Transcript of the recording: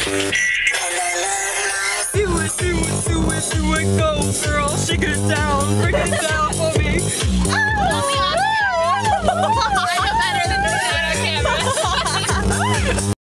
Do it, do it, do it, do it, go girl, shake it down, break it down for me. Oh,